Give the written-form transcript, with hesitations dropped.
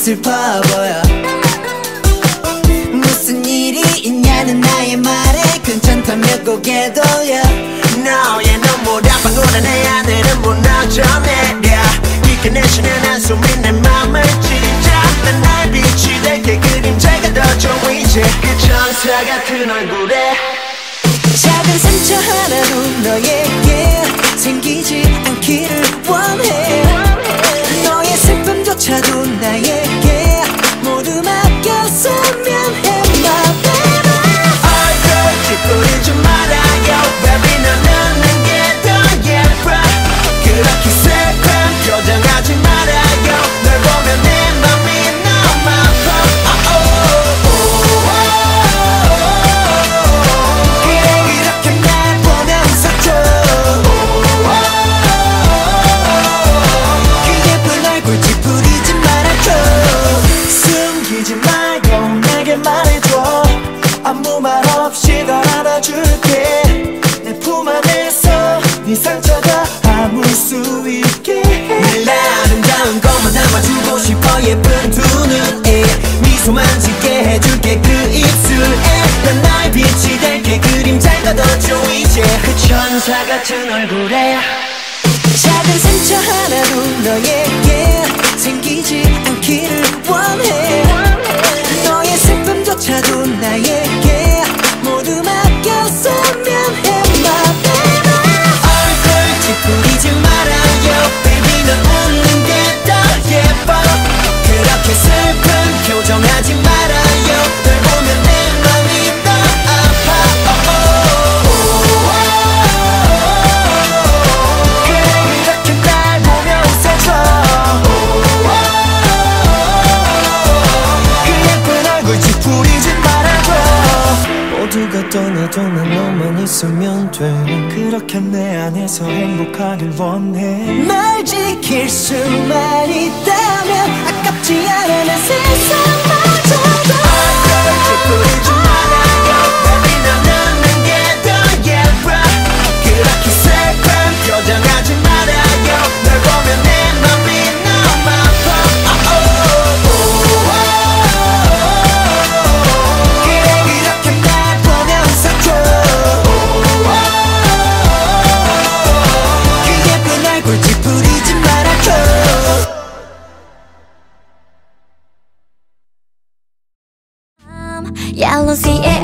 슬퍼 보여. 무슨 일이 있냐는 나의 말에 괜찮다며 고개 돌려. 너의 눈물에 방울한 내 하늘은 무너져 내려. 깊게 내쉬는 한숨이 내 맘을 찢어. 난 나의 빛이 될게 그림자가 더 좋아 이제 그 천사 같은 얼굴에. 작은 상처 하나도 너에게 생기지 않기를 원해. 너의 슬픔조차도 나에게 모두 맡겼으면 해. My baby 얼굴 찌푸리지 말아요 baby. 넌 웃는 게 더 예뻐. 그렇게 슬픈 표정하지 말아요. 널 보면 내 맘이 너무 아파. 그래 이렇게 날 보면 웃어줘. 그 예쁜 얼굴 찌푸리지 말아줘. 숨기지 말고 내게 말해줘. 아무 말 없이 널 안아줄게. 내 품 안에서 네 상처가 아물 수 있게. 늘 아름다운 것만 담아주고 싶어. 예쁜 두 눈에 미소만 짓게 해줄게. 그 입술에 난 나의 빛이 될게 그림자가 더 좋아 이제 그 천사 같은 얼굴에. 작은 상처 하나도 너에게 생기지 않기를 원해. 너의 슬픔조차도 나에게 모두 맡겼으면 해. My baby 얼굴 찌푸리지 말아요 baby. 넌 웃는 게 더 예뻐. 그렇게 슬픈 표정하지 말아요. 널 보면 내 맘이 더 아파. 그래 이렇게 날 보며 웃어줘. 그 예쁜 얼굴 찌푸리지 말아줘. 모두가 떠나도 난 너만 있으면 돼. 그렇게 내 안에서 행복하길 원해. 날 지킬 수만 있다면 아깝지 않아 난 세상마저도. 얼굴 찌푸리지 말아요 baby. 넌 웃는 게 더 예뻐. 그렇게 슬픈 표정하지 말아요. 널 보면 내 맘이 너무 아파. 그래 이렇게 날 보며 웃어줘. 그 예쁜 얼굴 찌푸리지 말아줘. Yellow sea